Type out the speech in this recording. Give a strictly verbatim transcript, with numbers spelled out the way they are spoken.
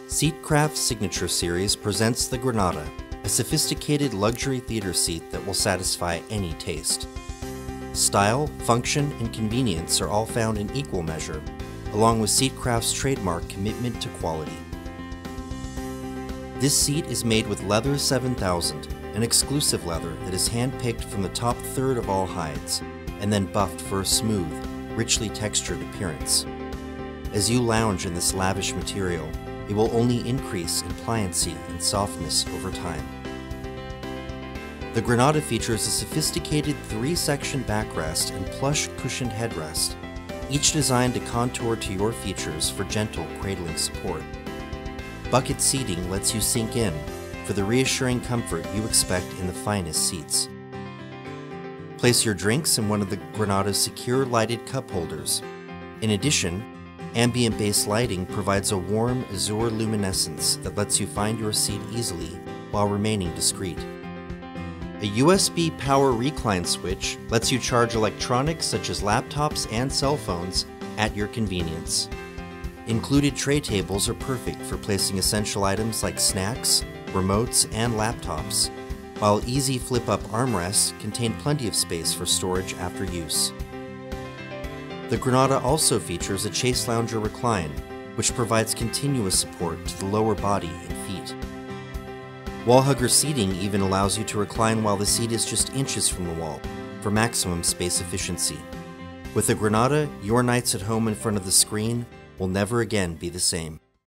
Seatcraft's Signature Series presents the Granada, a sophisticated luxury theater seat that will satisfy any taste. Style, function, and convenience are all found in equal measure, along with Seatcraft's trademark commitment to quality. This seat is made with Leather seven thousand, an exclusive leather that is hand-picked from the top third of all hides, and then buffed for a smooth, richly textured appearance. As you lounge in this lavish material, it will only increase in pliancy and softness over time. The Granada features a sophisticated three-section backrest and plush cushioned headrest, each designed to contour to your features for gentle cradling support. Bucket seating lets you sink in for the reassuring comfort you expect in the finest seats. Place your drinks in one of the Granada's secure lighted cup holders. In addition, ambient-based lighting provides a warm azure luminescence that lets you find your seat easily while remaining discreet. A U S B power recline switch lets you charge electronics such as laptops and cell phones at your convenience. Included tray tables are perfect for placing essential items like snacks, remotes, and laptops, while easy flip-up armrests contain plenty of space for storage after use. The Granada also features a Chase Lounger recline, which provides continuous support to the lower body and feet. Wall hugger seating even allows you to recline while the seat is just inches from the wall, for maximum space efficiency. With the Granada, your nights at home in front of the screen will never again be the same.